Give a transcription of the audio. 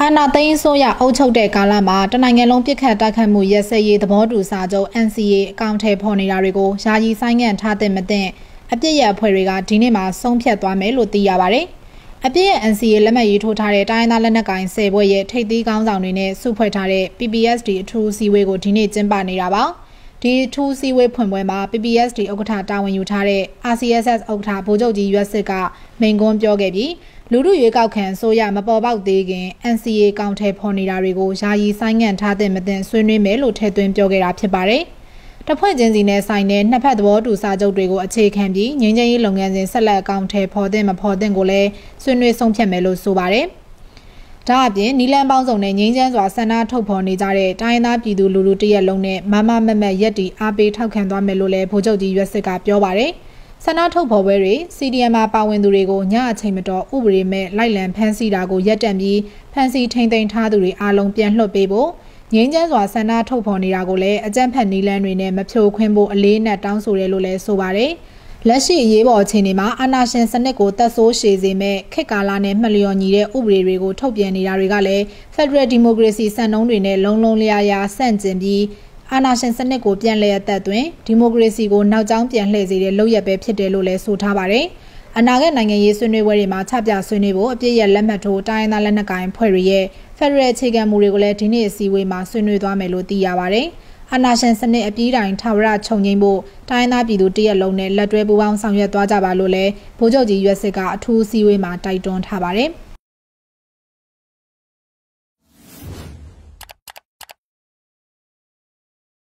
နာသိန်းဆိုရအုပ်ချုပ်တဲ့ကာလမှာတနိုင်ငံလုံးပြစ်ခတ်တိုက်ခတ်မှုရက်စက်ရေးသဘောတူစာချုပ် NCA အကောင့်ထဲပေါ်နေတာတွေကိုယာယီဆိုင်းငံ့ထားတဲ့မတဲ့အပြစ်ရအဖွဲ့တွေကဒီနေ့မှာဆုံးဖြတ်သွားမယ်လို့သိရပါတယ်။အပြစ်ရ NCA လက်မှတ်ရေးထိုးထားတဲ့တိုင်းသားလက်နက်ကိုင်10ဘွဲ့ရဲ့ထိပ်သီးခေါင်းဆောင်တွေနဲ့စုဖွဲ့ထားတဲ့ PPSD အထူးအစည်းအဝေးကိုဒီနေ့ကျင်းပနေတာပါ။ဒီအထူးအစည်းအဝေးဖွင့်ပွဲမှာ PPSD ဥက္ကဋ္ဌတာဝန်ယူထားတဲ့ RCSS ဥက္ကဋ္ဌဗိုလ်ချုပ်ကြီးရွက်စစ်ကမိန့်ခွန်းပြောခဲ့ပြီးလူထုရွေးကောက်ခံဆိုရမပေါ်ပေါက်သေးခင် NCA ကောင်ထဲပေါ်နေတာတွေကိုယာယီဆိုင်းငံ့ထားတဲ့မတင်ဆွေးနွေးမယ်လို့ထည့်သွင်းပြောခဲ့တာဖြစ်ပါတယ်။တစ်ဖွဲ့ချင်းစီနဲ့ဆိုင်တဲ့နှစ်ဖက်သဘောတူစာချုပ်တွေကိုအခြေခံပြီးငြိမ်းချမ်းရေးလုပ်ငန်းစဉ်ဆက်လက်အကောင်ထဲပေါ်တဲ့မပေါ်တဲ့ကိုလည်းဆွေးနွေးဆုံးဖြတ်မယ်လို့ဆိုပါတယ်။ဒါအပြင်နီလန်ပေါင်းစုံနဲ့ငြိမ်းချမ်းစွာဆန္ဒထုတ်ဖော်နေကြတဲ့တိုင်းသားပြည်သူလူထုတရက်လုံးနဲ့မမမမရက်တီအားပေးထောက်ခံသွားမယ်လို့လည်းဗိုလ်ချုပ်ကြီးရွက်စစ်ကပြောပါတယ်။ဆန္ဒထုတ်ဖော်ပွဲတွေ CDM မှာပါဝင်သူတွေကိုညအချိန်မတော်ဥပဒေမဲ့လိုက်လံဖမ်းဆီးတာကိုရပ်တန့်ပြီးဖမ်းဆီးထိန်းသိမ်းထားသူတွေအားလုံးပြန်လွှတ်ပေးဖို့ငြိမ်းချမ်းစွာဆန္ဒထုတ်ဖော်နေတာကိုလည်းအကြမ်းဖက်နည်းလမ်းတွေနဲ့မဖြိုခွင်းဖို့အလေးနက်တောင်းဆိုတယ်လို့လည်းဆိုပါတယ်။လက်ရှိအရေးပေါ်အခြေအနေမှာအာဏာရှင်စနစ်ကိုတပ်ဆိုးရှည်စေမဲ့ခေတ်ကာလနဲ့မှတ်လျော်ညီတဲ့ဥပဒေတွေကိုထုတ်ပြန်နေတာတွေကလည်း Federal Democracy စံနှုန်းတွေနဲ့လုံးလုံးလျားလျားဆန့်ကျင်ပြီးအာဏာရှင်စနစ်ကိုပြန်လည်အသက်သွင်းဒီမိုကရေစီကိုနောက်ကျောင်းပြန်လှည့်စေတဲ့လုပ်ရက်ပဲဖြစ်တယ်လို့လည်းဆိုထားပါတယ်။အနာဂတ်နိုင်ငံရေးဆွေးနွေးပွဲတွေမှာချပြဆွေးနွေးဖို့အပြည့်ရဲ့လက်မှတ်ထိုးတိုင်းသားလက်နက်ကိုင်ဖွဲ့တွေရဲ့ Federal အခြေခံမူတွေကိုလည်းဒီနေ့အစည်းအဝေးမှာဆွေးနွေးသွားမယ်လို့သိရပါတယ်။အာဏာရှင်စနစ်အပြီးတိုင်ထာဝရချုပ်ငြိမ်းဖို့တိုင်းသားပြည်သူတရက်လုံးနဲ့လက်တွဲပူးပေါင်းဆောင်ရွက်သွားကြပါလို့လည်းဗိုလ်ချုပ်ကြီးရွက်စစ်ကအထူးအစည်းအဝေးမှာတိုက်တွန်းထားပါတယ်။